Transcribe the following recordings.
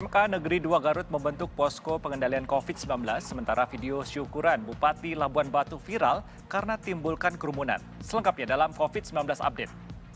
SMK Negeri 2 Garut membentuk posko pengendalian COVID-19, sementara video syukuran Bupati Labuan Batu viral karena timbulkan kerumunan. Selengkapnya dalam COVID-19 Update.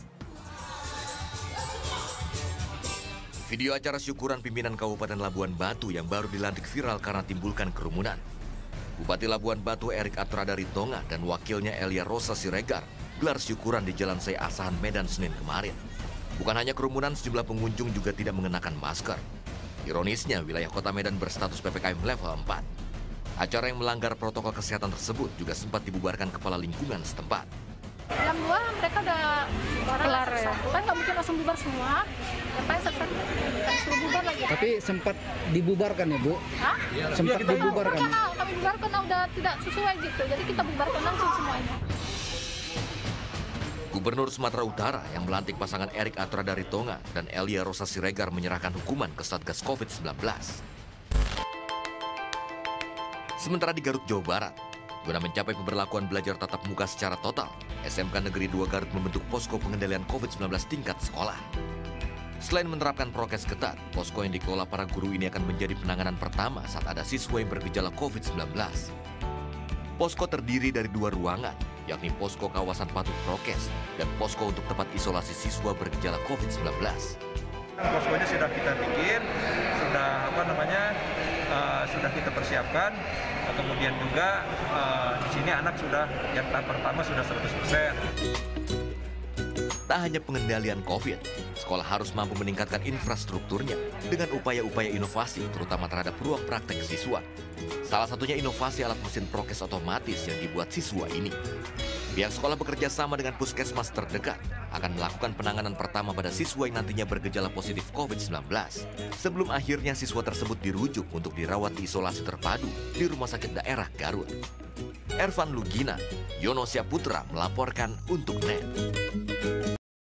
Video acara syukuran pimpinan Kabupaten Labuan Batu yang baru dilantik viral karena timbulkan kerumunan. Bupati Labuan Batu Erik Atradari Tonga dan wakilnya Elia Rosa Siregar gelar syukuran di Jalan Syekh Asahan Medan Senin kemarin. Bukan hanya kerumunan, sejumlah pengunjung juga tidak mengenakan masker. Ironisnya, wilayah kota Medan berstatus PPKM level 4. Acara yang melanggar protokol kesehatan tersebut juga sempat dibubarkan kepala lingkungan setempat. Jam 2 mereka udah kelar ya. Kan nggak mungkin langsung bubar semua. Ngapain suruh bubar lagi. Tapi sempat dibubarkan ya, Bu? Hah? Sempat dibubarkan. Kami bubarkan udah tidak sesuai gitu. Jadi kita bubarkan langsung semuanya. Gubernur Sumatera Utara yang melantik pasangan Erik Atradari Tonga dan Elia Rosa Siregar menyerahkan hukuman ke Satgas COVID-19. Sementara di Garut, Jawa Barat, guna mencapai pemberlakuan belajar tatap muka secara total, SMK Negeri 2 Garut membentuk posko pengendalian COVID-19 tingkat sekolah. Selain menerapkan prokes ketat, posko yang dikelola para guru ini akan menjadi penanganan pertama saat ada siswa yang bergejala COVID-19. Posko terdiri dari 2 ruangan, yakni posko kawasan patuh prokes dan posko untuk tempat isolasi siswa bergejala COVID-19. Poskonya sudah kita bikin, sudah kita persiapkan. Kemudian juga di sini anak sudah yang tahap pertama sudah 100%. Tak hanya pengendalian COVID, sekolah harus mampu meningkatkan infrastrukturnya dengan upaya-upaya inovasi, terutama terhadap ruang praktek siswa. Salah satunya inovasi alat mesin prokes otomatis yang dibuat siswa ini. Pihak sekolah bekerja sama dengan puskesmas terdekat akan melakukan penanganan pertama pada siswa yang nantinya bergejala positif COVID-19. Sebelum akhirnya siswa tersebut dirujuk untuk dirawat di isolasi terpadu di Rumah Sakit Daerah Garut. Ervan Lugina, Yono Syaputra melaporkan untuk NET.